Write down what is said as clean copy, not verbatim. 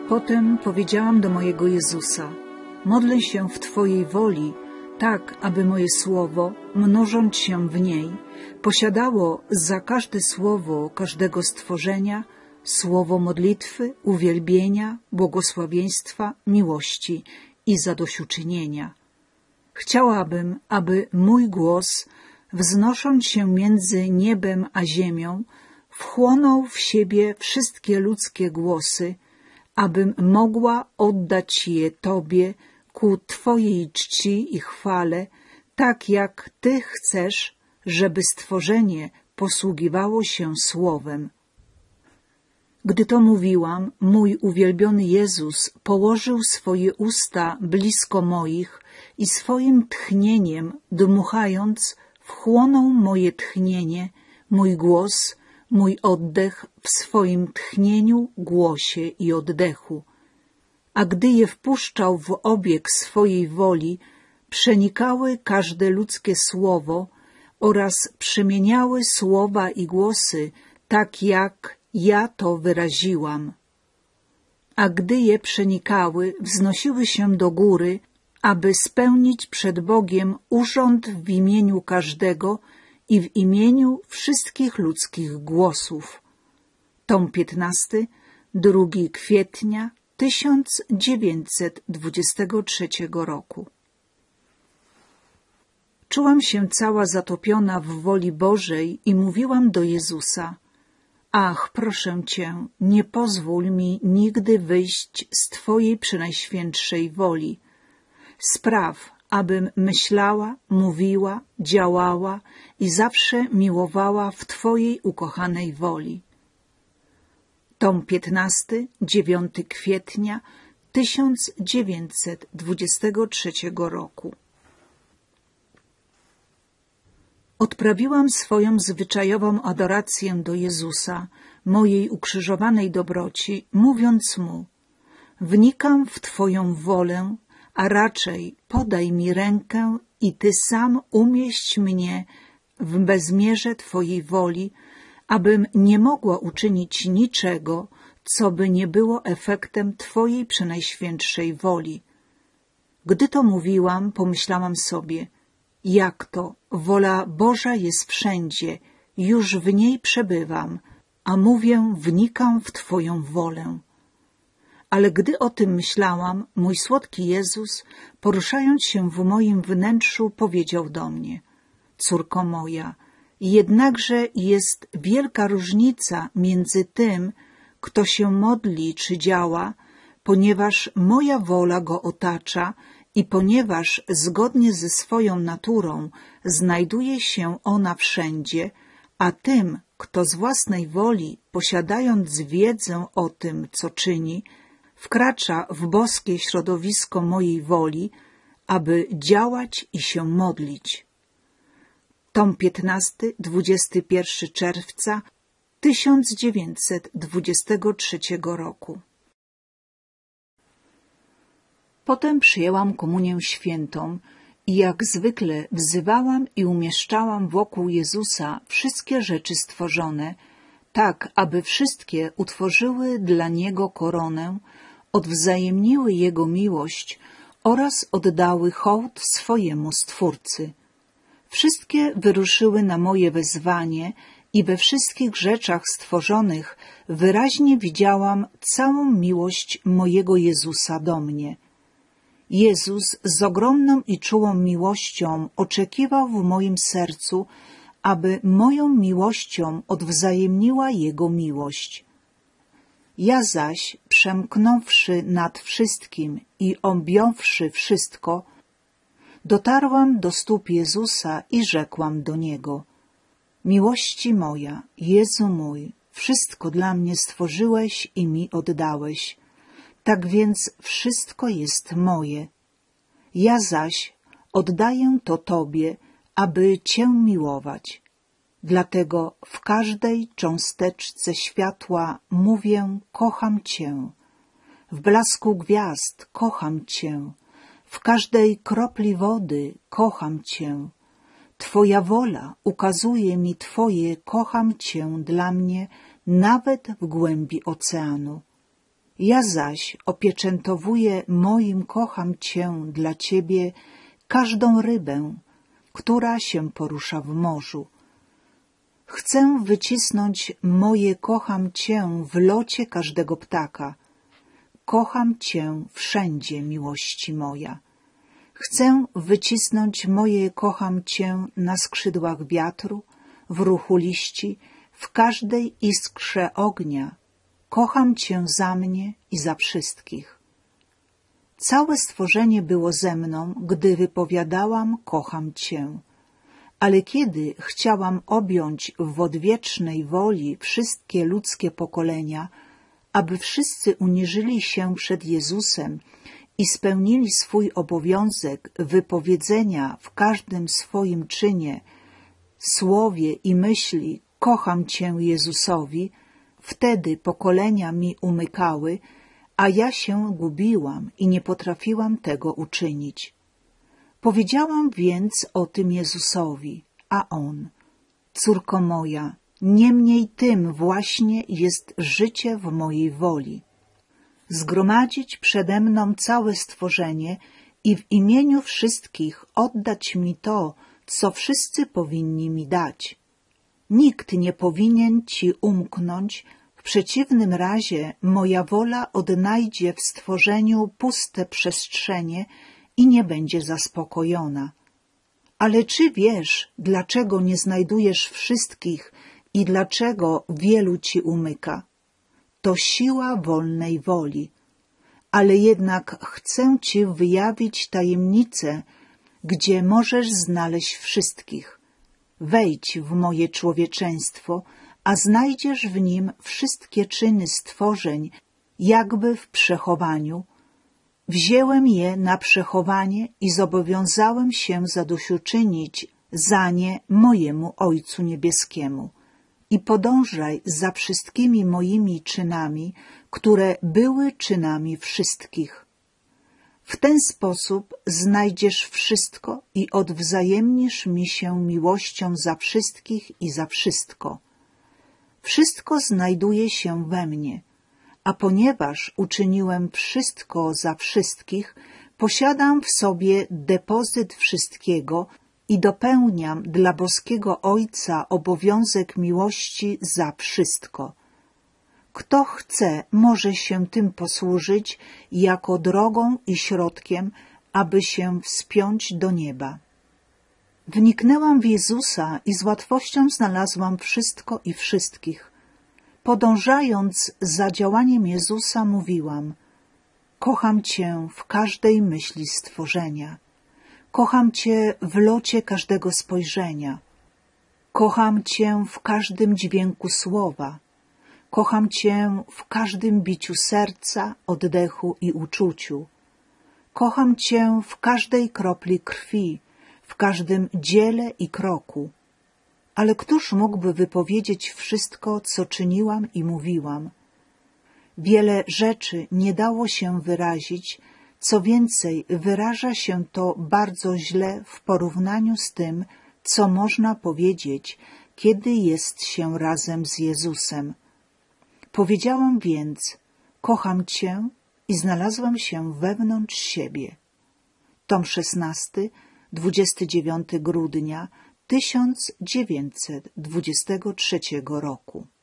Potem powiedziałam do mojego Jezusa: modlę się w Twojej woli, tak aby moje słowo, mnożąc się w niej, posiadało za każde słowo każdego stworzenia słowo modlitwy, uwielbienia, błogosławieństwa, miłości i zadośćuczynienia. Chciałabym, aby mój głos, wznosząc się między niebem a ziemią, wchłonął w siebie wszystkie ludzkie głosy, abym mogła oddać je Tobie ku Twojej czci i chwale, tak jak Ty chcesz, żeby stworzenie posługiwało się słowem. Gdy to mówiłam, mój uwielbiony Jezus położył swoje usta blisko moich i swoim tchnieniem, dmuchając, wchłonął moje tchnienie, mój głos, mój oddech w swoim tchnieniu, głosie i oddechu. A gdy je wpuszczał w obieg swojej woli, przenikały każde ludzkie słowo oraz przemieniały słowa i głosy, tak jak ja to wyraziłam. A gdy je przenikały, wznosiły się do góry, aby spełnić przed Bogiem urząd w imieniu każdego i w imieniu wszystkich ludzkich głosów. Tom 15, 2 kwietnia 1923 roku. Czułam się cała zatopiona w woli Bożej i mówiłam do Jezusa: ach, proszę Cię, nie pozwól mi nigdy wyjść z Twojej przenajświętszej woli. Spraw, abym myślała, mówiła, działała i zawsze miłowała w Twojej ukochanej woli. Tom 15, 9 kwietnia 1923 roku. Odprawiłam swoją zwyczajową adorację do Jezusa, mojej ukrzyżowanej dobroci, mówiąc Mu: wnikam w Twoją wolę, a raczej podaj mi rękę i Ty sam umieść mnie w bezmierze Twojej woli, abym nie mogła uczynić niczego, co by nie było efektem Twojej przenajświętszej woli. Gdy to mówiłam, pomyślałam sobie: jak to? Wola Boża jest wszędzie, już w niej przebywam, a mówię: wnikam w Twoją wolę. Ale gdy o tym myślałam, mój słodki Jezus, poruszając się w moim wnętrzu, powiedział do mnie: córko moja, jednakże jest wielka różnica między tym, kto się modli czy działa, ponieważ moja wola go otacza i ponieważ zgodnie ze swoją naturą znajduje się ona wszędzie, a tym, kto z własnej woli, posiadając wiedzę o tym, co czyni, wkracza w boskie środowisko mojej woli, aby działać i się modlić. Tom 15, 21 czerwca 1923 roku. Potem przyjęłam komunię świętą i jak zwykle wzywałam i umieszczałam wokół Jezusa wszystkie rzeczy stworzone, tak aby wszystkie utworzyły dla Niego koronę, odwzajemniły Jego miłość oraz oddały hołd swojemu Stwórcy. Wszystkie wyruszyły na moje wezwanie i we wszystkich rzeczach stworzonych wyraźnie widziałam całą miłość mojego Jezusa do mnie. Jezus z ogromną i czułą miłością oczekiwał w moim sercu, aby moją miłością odwzajemniła Jego miłość. Ja zaś, przemknąwszy nad wszystkim i objąwszy wszystko, dotarłam do stóp Jezusa i rzekłam do Niego: miłości moja, Jezu mój, wszystko dla mnie stworzyłeś i mi oddałeś. Tak więc wszystko jest moje. Ja zaś oddaję to Tobie, aby Cię miłować. Dlatego w każdej cząsteczce światła mówię: kocham Cię. W blasku gwiazd kocham Cię. W każdej kropli wody kocham Cię. Twoja wola ukazuje mi Twoje kocham Cię dla mnie nawet w głębi oceanu. Ja zaś opieczętowuję moim kocham Cię dla Ciebie każdą rybę, która się porusza w morzu. Chcę wycisnąć moje kocham Cię w locie każdego ptaka. Kocham Cię wszędzie, miłości moja. Chcę wycisnąć moje kocham Cię na skrzydłach wiatru, w ruchu liści, w każdej iskrze ognia. Kocham Cię za mnie i za wszystkich. Całe stworzenie było ze mną, gdy wypowiadałam kocham Cię. Ale kiedy chciałam objąć w odwiecznej woli wszystkie ludzkie pokolenia, aby wszyscy uniżyli się przed Jezusem i spełnili swój obowiązek wypowiedzenia w każdym swoim czynie, słowie i myśli kocham Cię Jezusowi, wtedy pokolenia mi umykały, a ja się gubiłam i nie potrafiłam tego uczynić. Powiedziałam więc o tym Jezusowi, a On: córko moja, niemniej tym właśnie jest życie w mojej woli. Zgromadzić przede mną całe stworzenie i w imieniu wszystkich oddać mi to, co wszyscy powinni mi dać. Nikt nie powinien Ci umknąć, w przeciwnym razie moja wola odnajdzie w stworzeniu puste przestrzenie i nie będzie zaspokojona. Ale czy wiesz, dlaczego nie znajdujesz wszystkich i dlaczego wielu Ci umyka? To siła wolnej woli. Ale jednak chcę Ci wyjawić tajemnicę, gdzie możesz znaleźć wszystkich. Wejdź w moje człowieczeństwo, a znajdziesz w nim wszystkie czyny stworzeń, jakby w przechowaniu. Wzięłem je na przechowanie i zobowiązałem się zadośćuczynić za nie mojemu Ojcu Niebieskiemu. I podążaj za wszystkimi moimi czynami, które były czynami wszystkich. W ten sposób znajdziesz wszystko i odwzajemnisz mi się miłością za wszystkich i za wszystko. Wszystko znajduje się we mnie, a ponieważ uczyniłem wszystko za wszystkich, posiadam w sobie depozyt wszystkiego i dopełniam dla boskiego Ojca obowiązek miłości za wszystko. Kto chce, może się tym posłużyć jako drogą i środkiem, aby się wspiąć do nieba. Wniknęłam w Jezusa i z łatwością znalazłam wszystko i wszystkich. Podążając za działaniem Jezusa, mówiłam: kocham Cię w każdej myśli stworzenia. Kocham Cię w locie każdego spojrzenia. Kocham Cię w każdym dźwięku słowa. Kocham Cię w każdym biciu serca, oddechu i uczuciu. Kocham Cię w każdej kropli krwi, w każdym dziele i kroku. Ale któż mógłby wypowiedzieć wszystko, co czyniłam i mówiłam? Wiele rzeczy nie dało się wyrazić, co więcej, wyraża się to bardzo źle w porównaniu z tym, co można powiedzieć, kiedy jest się razem z Jezusem. Powiedziałam więc: kocham Cię i znalazłam się wewnątrz siebie. Tom 16, 29 grudnia 1923 roku.